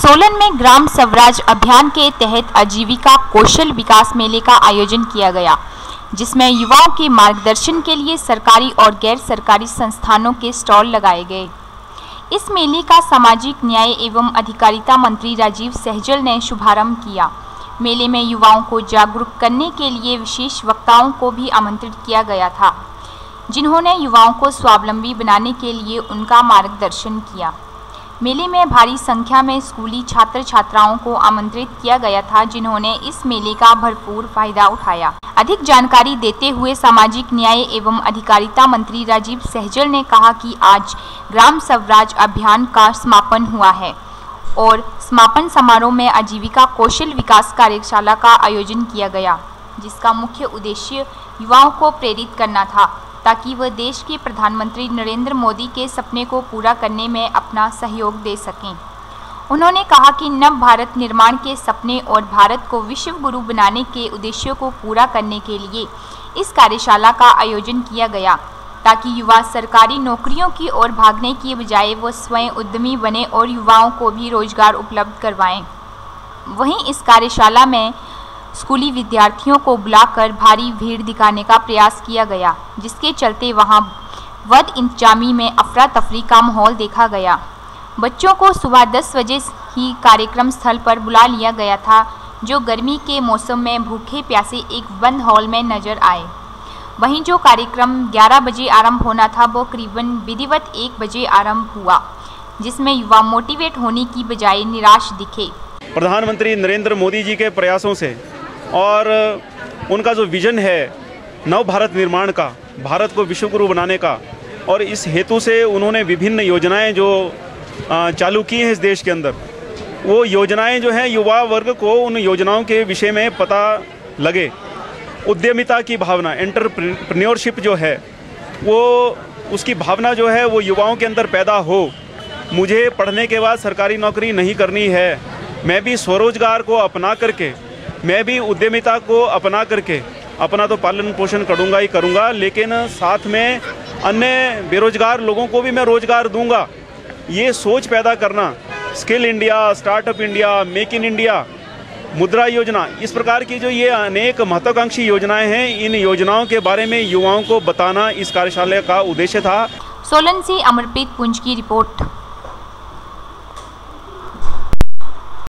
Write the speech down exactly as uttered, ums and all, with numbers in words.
सोलन में ग्राम स्वराज अभियान के तहत आजीविका कौशल विकास मेले का आयोजन किया गया, जिसमें युवाओं के मार्गदर्शन के लिए सरकारी और गैर सरकारी संस्थानों के स्टॉल लगाए गए। इस मेले का सामाजिक न्याय एवं अधिकारिता मंत्री राजीव सहजल ने शुभारंभ किया। मेले में युवाओं को जागरूक करने के लिए विशेष वक्ताओं को भी आमंत्रित किया गया था, जिन्होंने युवाओं को स्वावलंबी बनाने के लिए उनका मार्गदर्शन किया। मेले में भारी संख्या में स्कूली छात्र छात्राओं को आमंत्रित किया गया था, जिन्होंने इस मेले का भरपूर फायदा उठाया। अधिक जानकारी देते हुए सामाजिक न्याय एवं अधिकारिता मंत्री राजीव सहजल ने कहा कि आज ग्राम स्वराज अभियान का समापन हुआ है और समापन समारोह में आजीविका कौशल विकास कार्यशाला का आयोजन किया गया, जिसका मुख्य उद्देश्य युवाओं को प्रेरित करना था ताकि वह देश के प्रधानमंत्री नरेंद्र मोदी के सपने को पूरा करने में अपना सहयोग दे सकें। उन्होंने कहा कि नव भारत निर्माण के सपने और भारत को विश्व गुरु बनाने के उद्देश्यों को पूरा करने के लिए इस कार्यशाला का आयोजन किया गया, ताकि युवा सरकारी नौकरियों की ओर भागने की बजाय वो स्वयं उद्यमी बने और युवाओं को भी रोजगार उपलब्ध करवाएं। वहीं इस कार्यशाला में स्कूली विद्यार्थियों को बुलाकर भारी भीड़ दिखाने का प्रयास किया गया, जिसके चलते वहां वध इंतजामी में अफरा तफरी का माहौल देखा गया। बच्चों को सुबह दस बजे ही कार्यक्रम स्थल पर बुला लिया गया था, जो गर्मी के मौसम में भूखे प्यासे एक बंद हॉल में नजर आए। वहीं जो कार्यक्रम ग्यारह बजे आरंभ होना था वो करीबन विधिवत एक बजे आरंभ हुआ, जिसमें युवा मोटिवेट होने की बजाय निराश दिखे। प्रधानमंत्री नरेंद्र मोदी जी के प्रयासों से और उनका जो विजन है नव भारत निर्माण का, भारत को विश्व गुरु बनाने का, और इस हेतु से उन्होंने विभिन्न योजनाएं जो चालू की हैं इस देश के अंदर, वो योजनाएं जो हैं युवा वर्ग को उन योजनाओं के विषय में पता लगे। उद्यमिता की भावना, एंटरप्रेन्योरशिप जो है वो उसकी भावना जो है वो युवाओं के अंदर पैदा हो। मुझे पढ़ने के बाद सरकारी नौकरी नहीं करनी है, मैं भी स्वरोजगार को अपना करके, मैं भी उद्यमिता को अपना करके अपना तो पालन पोषण करूँगा ही करूँगा, लेकिन साथ में अन्य बेरोजगार लोगों को भी मैं रोजगार दूंगा। ये सोच पैदा करना, skill India, startup India, make in India, Mudra Yojana, इस प्रकार की जो ये अनेक महत्वाकांक्षी योजनाएं हैं, इन योजनाओं के बारे में युवाओं को बताना इस कार्यशाला का उद्देश्य था। सोलन से अमरप्रीत पुंज की रिपोर्ट।